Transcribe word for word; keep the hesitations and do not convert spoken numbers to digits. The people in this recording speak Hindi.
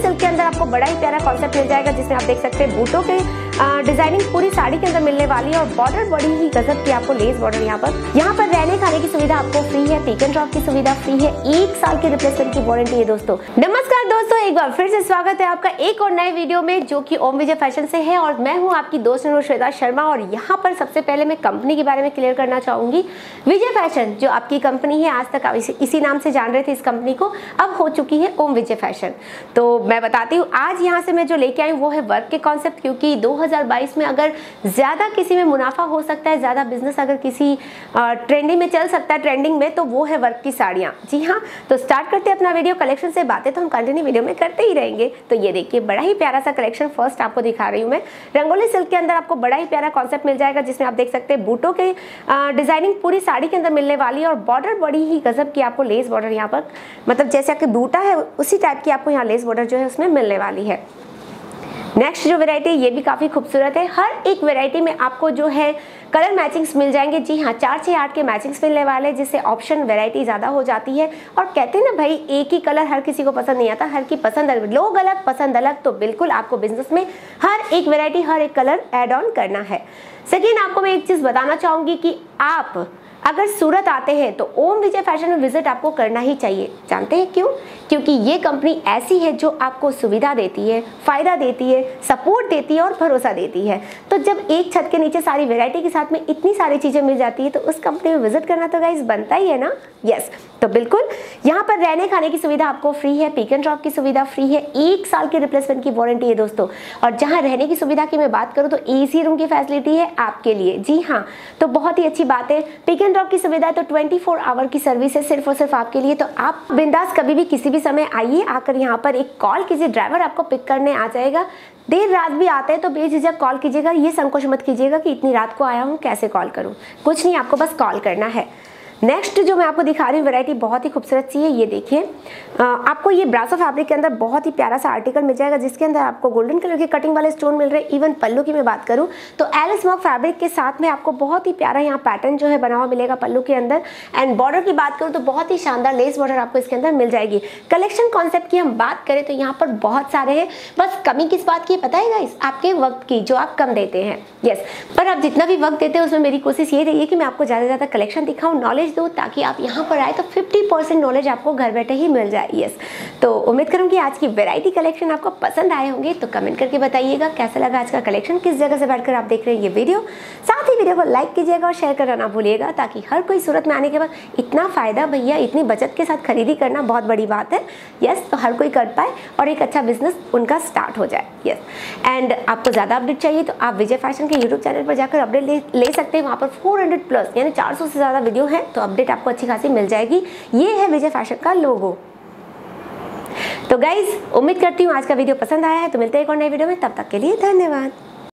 सिल्क के अंदर आपको बड़ा ही प्यारा कॉन्सेप्ट मिल जाएगा, जिसमें आप देख सकते हैं बूटों के डिजाइनिंग पूरी साड़ी के अंदर मिलने वाली है और बॉर्डर बड़ी ही गजब की आपको लेस बॉर्डर यहाँ पर यहाँ पर रहने खाने की सुविधा आपको फ्री है, पिक एंड ड्रॉप की सुविधा फ्री है, एक साल की रिप्लेसमेंट की वारंटी है। दोस्तों नमस्कार दोस्तों, एक बार फिर से स्वागत है आपका एक और नए वीडियो में जो कि ओम विजय फैशन से है और मैं हूँ आपकी दोस्त श्वेता शर्मा। और यहाँ पर सबसे पहले मैं कंपनी के बारे में क्लियर करना चाहूंगी। विजय फैशन जो आपकी कंपनी है, आज तक आप इसी, इसी नाम से जान रहे थे इस कंपनी को, अब हो चुकी है ओम विजय फैशन। तो मैं बताती हूँ आज यहाँ से मैं जो लेके आई वो है वर्क के कॉन्सेप्ट, क्योंकि दो हज़ार बाईस में अगर ज्यादा किसी में मुनाफा हो सकता है, ज्यादा बिजनेस अगर किसी ट्रेंडिंग में चल सकता है ट्रेंडिंग में, तो वो है वर्क की साड़ियाँ। जी हाँ, तो स्टार्ट करते हैं अपना वीडियो कलेक्शन से। बातें तो हम कंटिन्यू वीडियो में करते ही रहेंगे। तो ये देखिए बड़ा ही प्यारा सा कलेक्शन फर्स्ट आपको दिखा रही हूँ मैं। रंगोली सिल्क के अंदर आपको बड़ा ही प्यारा कॉन्सेप्ट मिल जाएगा, जिसमें आप देख सकते हैं बूटों के डिजाइनिंग पूरी साड़ी के अंदर मिलने वाली है और बॉर्डर बड़ी ही गजब की आपको लेस बॉर्डर यहाँ पर, मतलब जैसे आपके बूटा है उसी टाइप की आपको यहाँ लेस बॉर्डर जो है उसमें मिलने वाली है। नेक्स्ट जो वैरायटी है ये भी काफी खूबसूरत है। हर एक वैरायटी में आपको जो है कलर मैचिंग्स मिल जाएंगे। जी हाँ, चार छः आठ के मैचिंग्स मिलने वाले, जिससे ऑप्शन वैरायटी ज़्यादा हो जाती है। और कहते हैं ना भाई, एक ही कलर हर किसी को पसंद नहीं आता, हर की पसंद अलग, लोग अलग पसंद अलग। तो बिल्कुल आपको बिजनेस में हर एक वैरायटी हर एक कलर ऐड ऑन करना है। सेकेंड, आपको मैं एक चीज़ बताना चाहूँगी कि आप अगर सूरत आते हैं तो ओम विजय फैशन में विजिट आपको करना ही चाहिए। जानते हैं क्यों? क्योंकि ये कंपनी ऐसी है जो आपको सुविधा देती है, फायदा देती है, सपोर्ट देती है और भरोसा देती है। तो जब एक छत के नीचे सारी वैरायटी के साथ में इतनी सारी चीजें मिल जाती है तो उस कंपनी में विजिट करना तो गाइस बनता ही है ना। यस, तो बिल्कुल यहाँ पर रहने खाने की सुविधा आपको फ्री है, पिक एंड ड्रॉप की सुविधा फ्री है, एक साल की रिप्लेसमेंट की वारंटी है दोस्तों। और जहाँ रहने की सुविधा की मैं बात करूँ तो एसी रूम की फैसिलिटी है आपके लिए। जी हाँ, तो बहुत ही अच्छी बात है। पिक एंड ड्रॉप की सुविधा है तो चौबीस आवर की सर्विस है सिर्फ और सिर्फ आपके लिए। तो आप बिंदास कभी भी किसी भी समय आइए, आकर यहाँ पर एक कॉल कीजिए, ड्राइवर आपको पिक करने आ जाएगा। देर रात भी आते हैं तो बेझिझक कॉल कीजिएगा, ये संकोच मत कीजिएगा कि इतनी रात को आया हूँ कैसे कॉल करूँ, कुछ नहीं, आपको बस कॉल करना है। नेक्स्ट जो मैं आपको दिखा रही हूँ वैरायटी बहुत ही खूबसूरत सी है। ये देखिए आपको ये ब्रासो फैब्रिक के अंदर बहुत ही प्यारा सा आर्टिकल मिल जाएगा, जिसके अंदर आपको गोल्डन कलर के कटिंग वाले स्टोन मिल रहे हैं। इवन पल्लू की मैं बात करूँ तो एल स्मोक फैब्रिक के साथ में आपको बहुत ही प्यारा यहाँ पैटर्न जो है बना हुआ मिलेगा पल्लू के अंदर। एंड बॉर्डर की बात करूँ तो बहुत ही शानदार लेस बॉर्डर आपको इसके अंदर मिल जाएगी। कलेक्शन कॉन्सेप्ट की हम बात करें तो यहाँ पर बहुत सारे हैं, बस कमी किस बात की पता है गाइस? आपके वक्त की, जो आप कम देते हैं। यस, पर आप जितना भी वक्त देते हैं उसमें मेरी कोशिश ये रही है कि मैं आपको ज़्यादा से ज़्यादा कलेक्शन दिखाऊँ, नॉलेज दूँ, ताकि आप यहाँ पर आए तो पचास परसेंट नॉलेज आपको घर बैठे ही मिल जाए। यस, तो उम्मीद करूँगी आज की वैरायटी कलेक्शन आपको पसंद आए होंगे। तो कमेंट करके बताइएगा कैसा लगा आज का कलेक्शन, किस जगह से बैठकर आप देख रहे हैं ये वीडियो। साथ ही वीडियो को लाइक कीजिएगा और शेयर करना ना भूलिएगा, ताकि हर कोई सूरत में आने के बाद इतना फायदा, भैया इतनी बचत के साथ खरीदी करना बहुत बड़ी बात है। यस, तो हर कोई कर पाए और एक अच्छा बिजनेस उनका स्टार्ट हो जाए। यस, एंड आपको ज़्यादा अपडेट चाहिए तो आप विजय फैशन के यूट्यूब चैनल पर जाकर अपडेट ले, ले सकते हैं। वहाँ पर चार सौ प्लस यानी चार सौ से ज़्यादा वीडियो है, तो अपडेट आपको अच्छी खासी मिल जाएगी। ये है विजय फैशन का लोगो। तो गाइज उम्मीद करती हूँ आज का वीडियो पसंद आया है। तो मिलते हैं एक और नए वीडियो में, तब तक के लिए धन्यवाद।